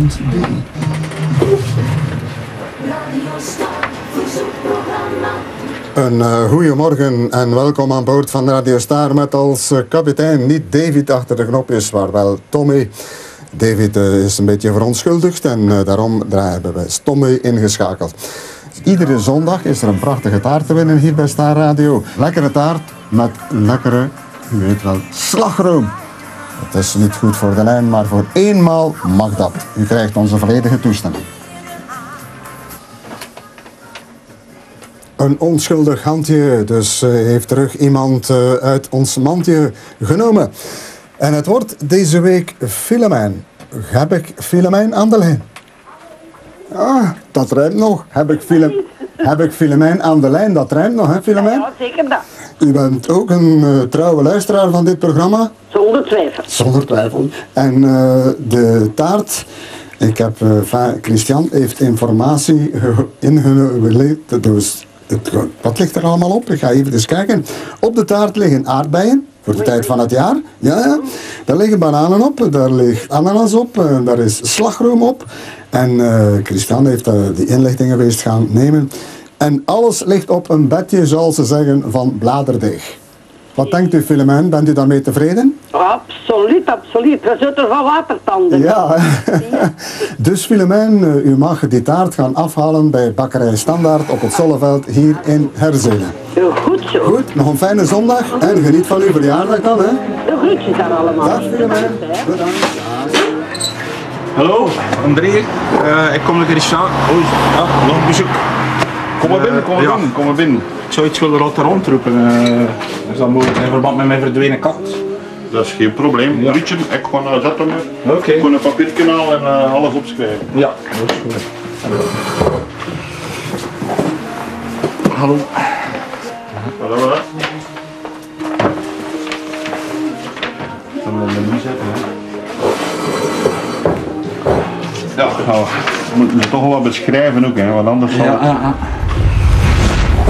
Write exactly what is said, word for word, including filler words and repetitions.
punt b e. Een uh, goeiemorgen en welkom aan boord van Radio Star met als uh, kapitein niet David achter de knopjes, maar wel Tommy. David uh, is een beetje verontschuldigd en uh, daarom hebben we Tommy ingeschakeld. Iedere zondag is er een prachtige taart te winnen hier bij Star Radio. Lekkere taart met lekkere, u weet wel, slagroom. Het is niet goed voor de lijn, maar voor eenmaal mag dat. U krijgt onze volledige toestemming. Een onschuldig handje, dus uh, heeft terug iemand uh, uit ons mandje genomen. En het wordt deze week Filomijn. Heb ik Filomijn aan de lijn? Ah, dat rijmt nog. Heb ik, Filem... Heb ik Filomijn aan de lijn? Dat rijmt nog, hè Filomijn? Ja, zeker dat. U bent ook een uh, trouwe luisteraar van dit programma? Zonder twijfel. Zonder twijfel. En uh, de taart... Ik heb... Uh, Christian heeft informatie ingeleid. Dus het, wat ligt er allemaal op? Ik ga even eens kijken. Op de taart liggen aardbeien. Voor de tijd van het jaar. Ja, ja. Daar liggen bananen op, daar ligt ananas op, daar is slagroom op. En uh, Christian heeft uh, die inlichtingen geweest gaan nemen. En alles ligt op een bedje, zoals ze zeggen, van bladerdeeg. Wat denkt u, Filomijn? Bent u daarmee tevreden? Absoluut, absoluut. We zitten van watertanden. Ja. Dus Filomijn, u mag die taart gaan afhalen bij Bakkerij Standaard op het Zolleveld hier in Herzelen. Goed zo. Goed, nog een fijne zondag en geniet van uw verjaardag dan, hè? De groetjes daar allemaal. Dag Filomijn. Bedankt. Hallo, André. Uh, ik kom naar Christian. Oei, ja, nog een bezoek. Kom maar binnen, kom maar ja. binnen, kom maar binnen. Ik zou iets willen laten rondroepen. Uh, is dat mogelijk in verband met mijn verdwenen kat? Dat is geen probleem. Ja. Rietje, ik ga naar zetten. Oké. Okay. Ik ga een papiertje halen en uh, alles opschrijven. Ja, dat is goed. Hallo. Wat hebben we? Dan gaan we in de menu zetten. Hè? Ja, nou, we moeten het toch wel wat beschrijven ook, hè, want anders zal ja, het... ja, ja.